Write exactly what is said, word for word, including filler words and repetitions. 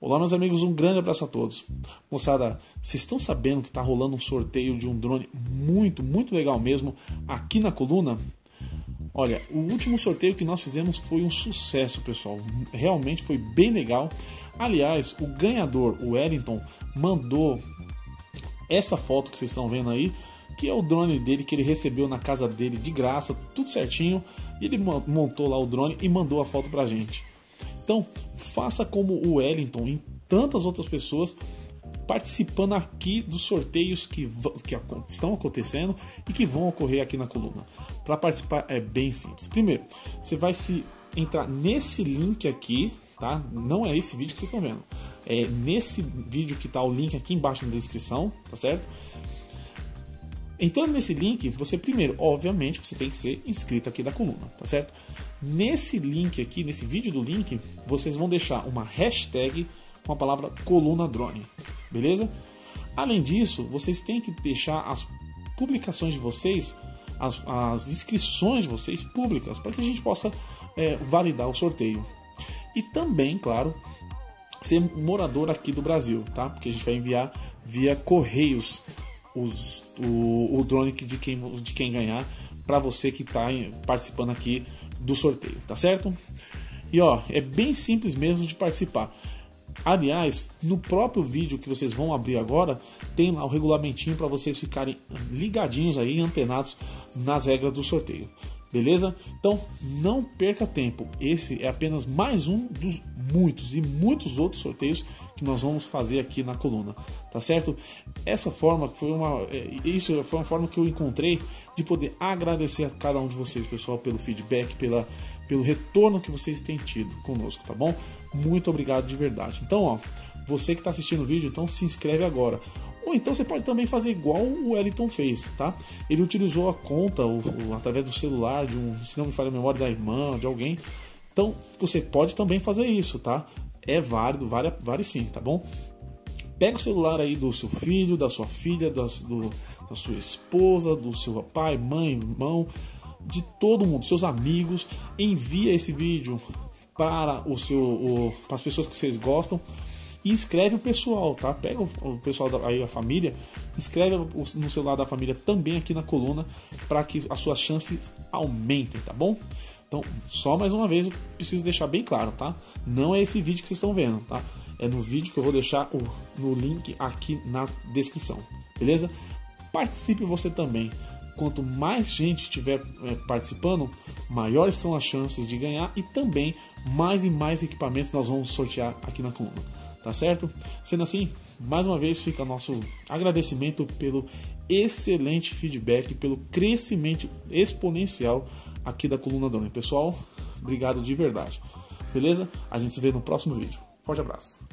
Olá, meus amigos, um grande abraço a todos. Moçada, vocês estão sabendo que está rolando um sorteio de um drone muito, muito legal mesmo aqui na coluna? Olha, o último sorteio que nós fizemos foi um sucesso, pessoal. Realmente foi bem legal. Aliás, o ganhador, o Wellington, mandou essa foto que vocês estão vendo aí, que é o drone dele que ele recebeu na casa dele de graça, tudo certinho. E ele montou lá o drone e mandou a foto pra gente. Então, faça como o Wellington e tantas outras pessoas participando aqui dos sorteios que, que estão acontecendo e que vão ocorrer aqui na coluna. Para participar é bem simples. Primeiro, você vai se entrar nesse link aqui, tá? Não é esse vídeo que vocês estão vendo. É nesse vídeo que está o link aqui embaixo na descrição, tá certo? Entrando nesse link, você primeiro, obviamente, você tem que ser inscrito aqui da coluna, tá certo? Nesse link aqui, nesse vídeo do link, vocês vão deixar uma hashtag com a palavra coluna drone, beleza? Além disso, vocês têm que deixar as publicações de vocês, as, as inscrições de vocês públicas, para que a gente possa é, validar o sorteio. E também, claro, ser morador aqui do Brasil, tá? Porque a gente vai enviar via correios os, o, o drone de quem, de quem ganhar para você que está participando aqui do sorteio, tá certo? E ó, é bem simples mesmo de participar. Aliás, no próprio vídeo que vocês vão abrir agora, tem lá o regulamentinho para vocês ficarem ligadinhos aí, antenados nas regras do sorteio. Beleza? Então, não perca tempo. Esse é apenas mais um dos muitos e muitos outros sorteios que nós vamos fazer aqui na coluna, tá certo? Essa forma foi uma, isso foi uma forma que eu encontrei de poder agradecer a cada um de vocês, pessoal, pelo feedback, pela, pelo retorno que vocês têm tido conosco, tá bom? Muito obrigado de verdade. Então, ó, você que está assistindo o vídeo, então se inscreve agora. Ou então você pode também fazer igual o Wellington fez, tá? Ele utilizou a conta o, o, através do celular, de um, se não me falha a memória, da irmã, de alguém. Então você pode também fazer isso, tá? É válido, vale, vale sim, tá bom? Pega o celular aí do seu filho, da sua filha, da, do, da sua esposa, do seu pai, mãe, irmão, de todo mundo, seus amigos. Envia esse vídeo para, o seu, o, para as pessoas que vocês gostam. E escreve o pessoal, tá? Pega o pessoal da, aí, a família, escreve no celular da família também aqui na coluna para que as suas chances aumentem, tá bom? Então, só mais uma vez eu preciso deixar bem claro, tá? Não é esse vídeo que vocês estão vendo, tá? É no vídeo que eu vou deixar o, no link aqui na descrição, beleza? Participe você também. Quanto mais gente estiver é, participando, maiores são as chances de ganhar e também mais e mais equipamentos nós vamos sortear aqui na coluna. Tá certo? Sendo assim, mais uma vez fica nosso agradecimento pelo excelente feedback, pelo crescimento exponencial aqui da coluna Drone. Pessoal, obrigado de verdade. Beleza? A gente se vê no próximo vídeo. Forte abraço.